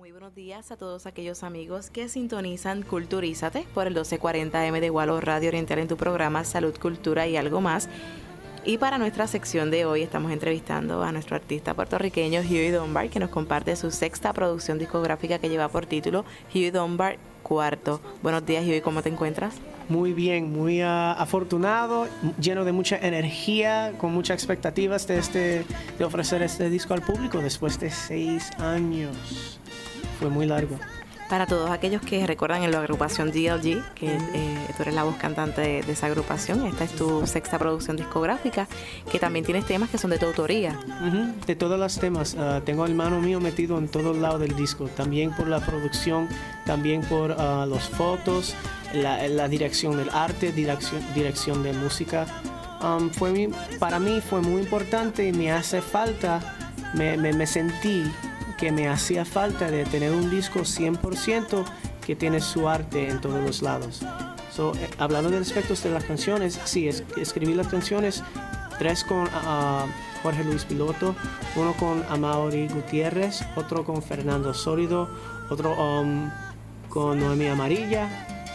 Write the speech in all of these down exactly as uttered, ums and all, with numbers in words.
Muy buenos días a todos aquellos amigos que sintonizan Culturízate por el doce cuarenta eme de Gualo Radio Oriental en tu programa Salud, Cultura y Algo Más. Y para nuestra sección de hoy estamos entrevistando a nuestro artista puertorriqueño Huey Dunbar, que nos comparte su sexta producción discográfica que lleva por título Huey Dunbar Cuarto. Buenos días, Huey, ¿cómo te encuentras? Muy bien, muy uh, afortunado, lleno de mucha energía, con muchas expectativas de, este, de ofrecer este disco al público después de seis años. Fue muy largo. Para todos aquellos que recuerdan en la agrupación D L G, que eh, tú eres la voz cantante de, de esa agrupación, esta es tu sexta producción discográfica, que también tienes temas que son de tu autoría. Uh-huh. De todos los temas, uh, tengo al mano mío metido en todos lados del disco, también por la producción, también por uh, las fotos, la, la dirección del arte, dirección, dirección de música. Um, fue mi, para mí fue muy importante y me hace falta, me, me, me sentí que me hacía falta de tener un disco cien por ciento que tiene su arte en todos los lados. So, eh, hablando de aspectos de las canciones, sí, es, escribí las canciones, tres con uh, Jorge Luis Piloto, uno con Amaury Gutiérrez, otro con Fernando Sólido, otro um, con Noemí Amarilla,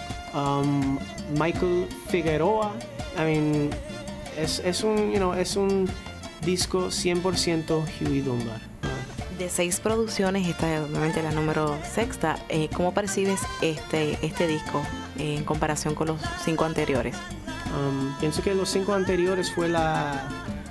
um, Michael Figueroa. I mean, es, es, un, you know, es un disco cien por ciento Huey Dunbar. De seis producciones, esta es obviamente la número sexta. Eh, ¿Cómo percibes este, este disco eh, en comparación con los cinco anteriores? Um, pienso que los cinco anteriores fue la,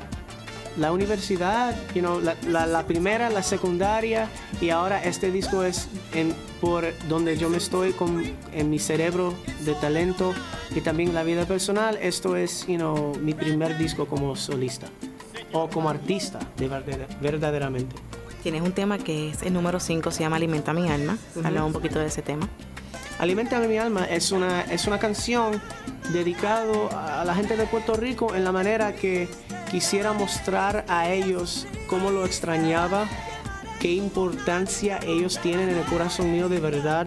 la universidad, you know, la, la, la primera, la secundaria, y ahora este disco es en, por donde yo me estoy con, en mi cerebro de talento y también la vida personal. Esto es you know, mi primer disco como solista o como artista, de verdad, verdaderamente. Tienes un tema que es el número cinco, se llama Alimenta mi alma. Uh-huh. Habla un poquito de ese tema. Alimenta mi alma es una, es una canción dedicado a la gente de Puerto Rico en la manera que quisiera mostrar a ellos cómo lo extrañaba, qué importancia ellos tienen en el corazón mío de verdad,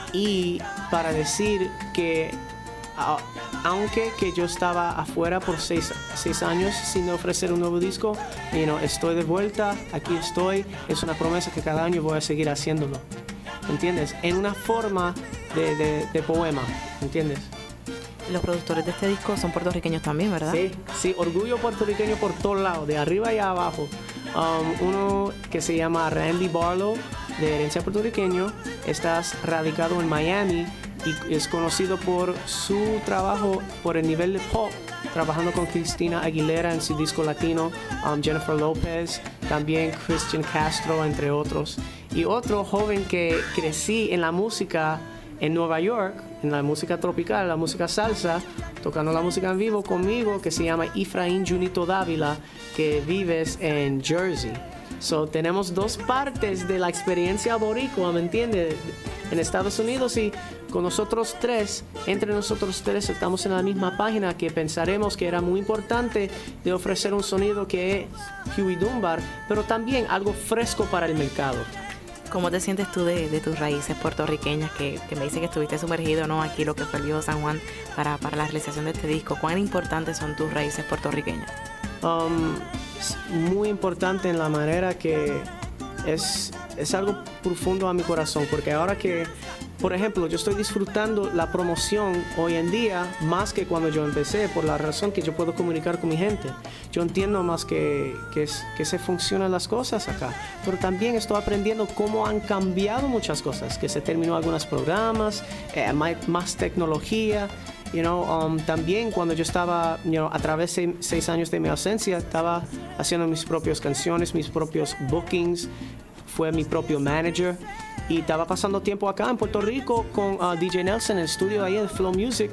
y para decir que a, aunque que yo estaba afuera por seis, seis años sin ofrecer un nuevo disco, you know, estoy de vuelta, aquí estoy, es una promesa que cada año voy a seguir haciéndolo, ¿entiendes? En una forma de, de, de poema, ¿entiendes? Los productores de este disco son puertorriqueños también, ¿verdad? Sí, sí, orgullo puertorriqueño por todos lados, de arriba y abajo. Um, uno que se llama Randy Barlow, de herencia puertorriqueño, está radicado en Miami y es conocido por su trabajo por el nivel de pop, trabajando con Cristina Aguilera en su disco latino, um, Jennifer Lopez, también Christian Castro, entre otros. Y otro joven que crecí en la música en Nueva York, en la música tropical, la música salsa, tocando la música en vivo conmigo, que se llama Efraín Junito Dávila, que vives en Jersey. So, tenemos dos partes de la experiencia boricua, ¿me entiendes? En Estados Unidos, y con nosotros tres, entre nosotros tres estamos en la misma página, que pensaremos que era muy importante de ofrecer un sonido que es Huey Dunbar, pero también algo fresco para el mercado. ¿Cómo te sientes tú de, de tus raíces puertorriqueñas? Que, que me dice que estuviste sumergido, ¿no? Aquí lo que fue el Viejo San Juan para, para la realización de este disco. ¿Cuán importantes son tus raíces puertorriqueñas? Um, muy importante en la manera que es, es algo profundo a mi corazón, porque ahora que, por ejemplo, yo estoy disfrutando la promoción hoy en día más que cuando yo empecé, por la razón que yo puedo comunicar con mi gente. Yo entiendo más que, que, es, que se funcionan las cosas acá, pero también estoy aprendiendo cómo han cambiado muchas cosas, que se terminó algunos programas, eh, más, más tecnología. You know, um, también cuando yo estaba, you know, a través de seis años de mi ausencia, estaba haciendo mis propias canciones, mis propios bookings, fue mi propio manager, y estaba pasando tiempo acá en Puerto Rico con uh, D J Nelson en el estudio ahí en Flow Music,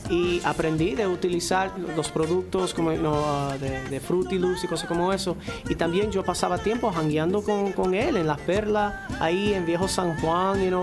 y aprendí de utilizar los productos como, you know, uh, de, de Fruity Loops y cosas como eso, y también yo pasaba tiempo jangueando con, con él en Las Perlas, ahí en Viejo San Juan, you know,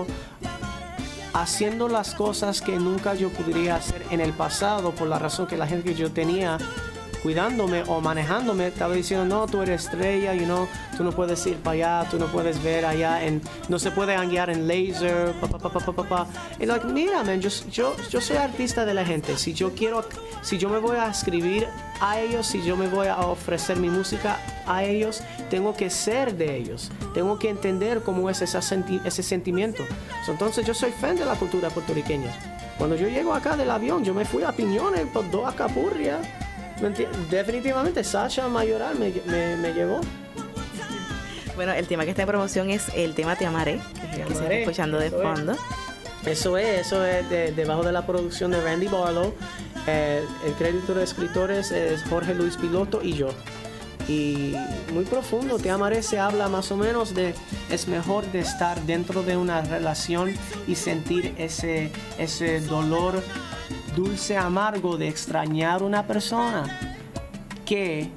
haciendo las cosas que nunca yo podría hacer en el pasado, por la razón que la gente que yo tenía cuidándome o manejándome, estaba diciendo, no, tú eres estrella, you know, tú no puedes ir para allá, tú no puedes ver allá, en, no se puede guiar en laser, pa, pa, pa, pa, pa, pa, pa. Y like, mira, man, yo, yo, yo soy artista de la gente. Si yo quiero, si yo me voy a escribir a ellos, si yo me voy a ofrecer mi música a ellos, tengo que ser de ellos. Tengo que entender cómo es ese, senti ese sentimiento. So, entonces, yo soy fan de la cultura puertorriqueña. Cuando yo llego acá del avión, yo me fui a Piñones por dos Acapurrias. Definitivamente Sasha Mayoral me, me, me llevó. Bueno, el tema que está en promoción es el tema Te Amaré, que, que se está escuchando de fondo. Es. Eso es, eso es de, debajo de la producción de Randy Barlow. Eh, el crédito de escritores es Jorge Luis Piloto y yo. Y muy profundo, Te Amaré se habla más o menos de es mejor de estar dentro de una relación y sentir ese, ese dolor dulce amargo de extrañar una persona que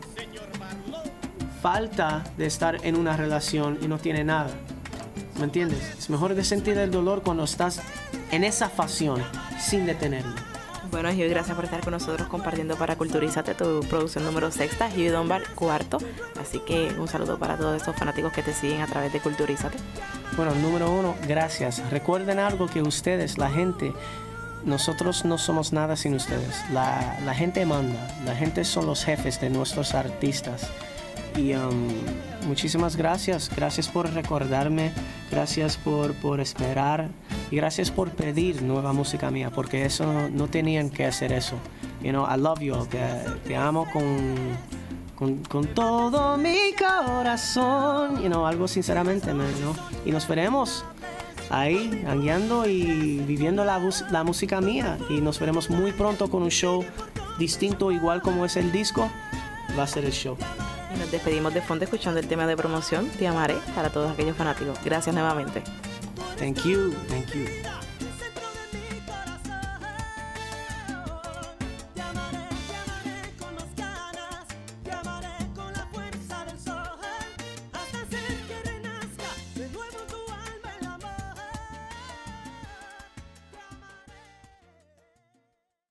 falta de estar en una relación y no tiene nada. ¿Me entiendes? Es mejor de sentir el dolor cuando estás en esa pasión sin detenerlo. Bueno, Hugh, gracias por estar con nosotros compartiendo para Culturízate, tu producción número sexta, Hugh Dunbar cuarto. Así que un saludo para todos esos fanáticos que te siguen a través de Culturízate. Bueno, número uno, gracias. Recuerden algo que ustedes, la gente, nosotros no somos nada sin ustedes. La, la gente manda, la gente son los jefes de nuestros artistas. Y um, muchísimas gracias, gracias por recordarme, gracias por, por esperar y gracias por pedir nueva música mía, porque eso no, no tenían que hacer eso. You know, I love you, te, te amo con, con, con todo mi corazón, you know, algo sinceramente, man, you know? Y nos veremos ahí, hangueando y viviendo la, la música mía, y nos veremos muy pronto con un show distinto, igual como es el disco, va a ser el show. Y nos despedimos de fondo escuchando el tema de promoción Te Amaré para todos aquellos fanáticos. Gracias nuevamente. Thank you, thank you.